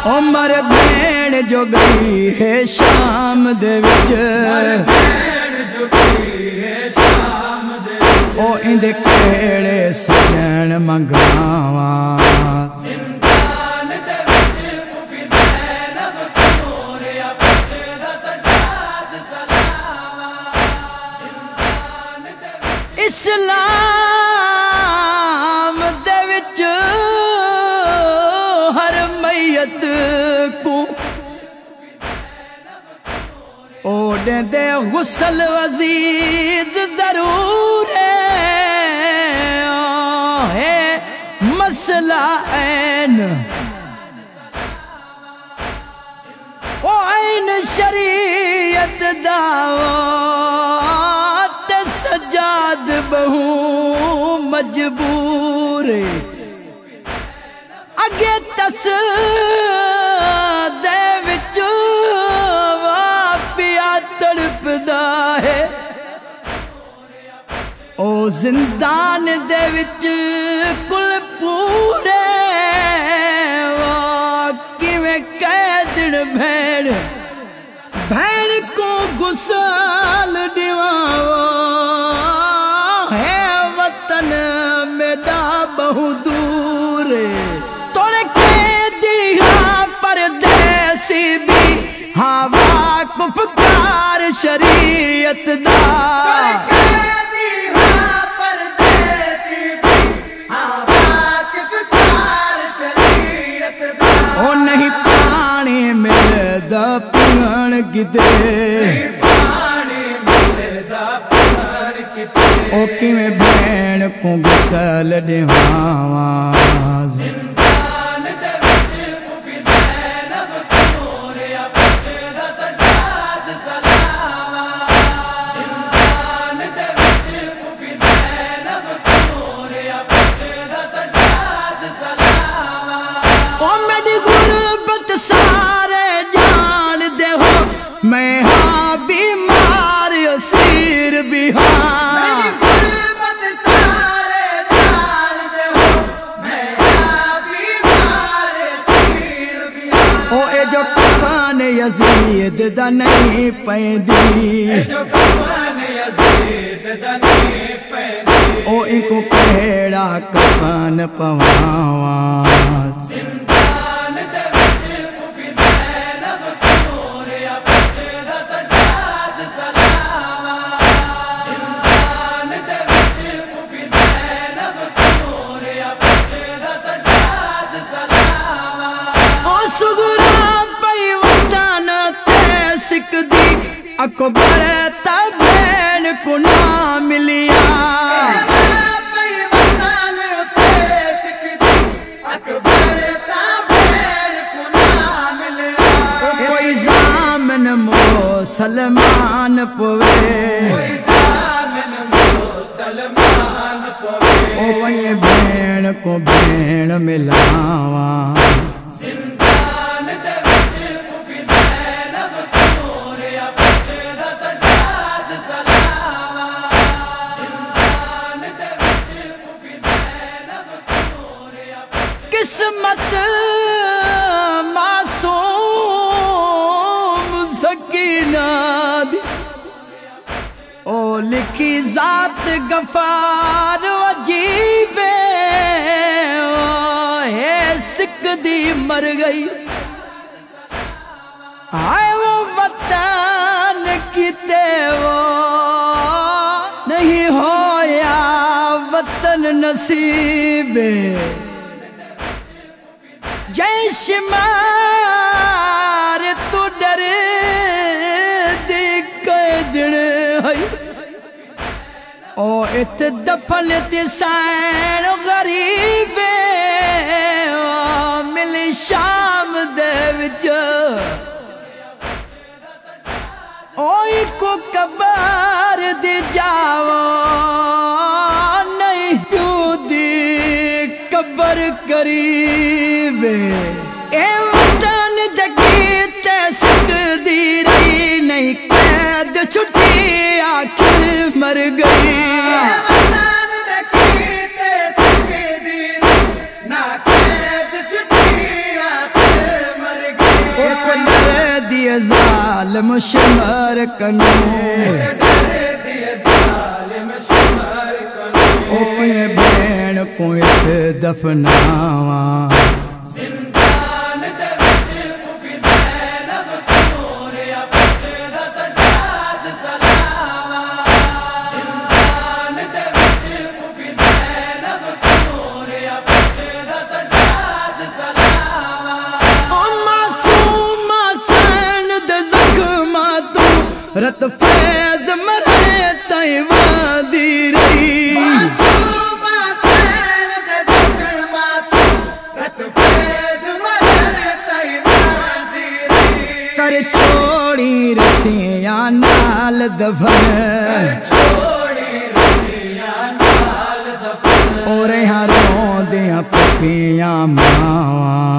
उमर भैन जो गई है शाम दे विच, ओ इंदे केड़े सजन मंगावा। इस्लाम दे विच हर मैयत को ओडे दे गुसल अजीज जरूर है मसला ऐन ओ ऐन शरीयत दावत सजाद बहु मजबूर अगे तस दे विच पिया तड़पदा है ओ जिंदान दे विच कुल पूरे किवें कैदन भैन भैन को गुसल दिवावा है वतन मेरा बहु दूर तोरे के दिया परदेसी भी हवा कुफकार शरीयत दा ओ नहीं पानी मिलदा पीण किते ओ किवें भैन को गुसल दिवावा। मैं हाँ बीमार असीर भी हाँ ओ ए जो कफन यजीद दा नहीं पैंदी ओ इनको केड़ा कफन पवावा। अकबर ता भैन को ना मिलिया कोई जामन मुसलमान पवे ओ वही भैन को भैन मिलावा। किस्मत मासूम सकीना दी ओ लिखी जात गफार अजीबे है सिक दी मर गई आए वो वतन किते वो नहीं होया वतन नसीबे जय शुमार तू डर दी कैदन है ओ इत दफन तिसैन गरीब मिली शाम दे विच ओ को कबर दी जाओ नहीं तू दी कबर करीब ए वतन जगी ते सकदी रही नहीं कैद छुट्टी आखिर मर गई। ज़ालिम शमर कनो ओ किए भेण को इत दफनावा रत फैज़ मरे तई वादी रही कर छोड़ी रसिया नाल दफन और यहाँ रोंदियां पपियां मावा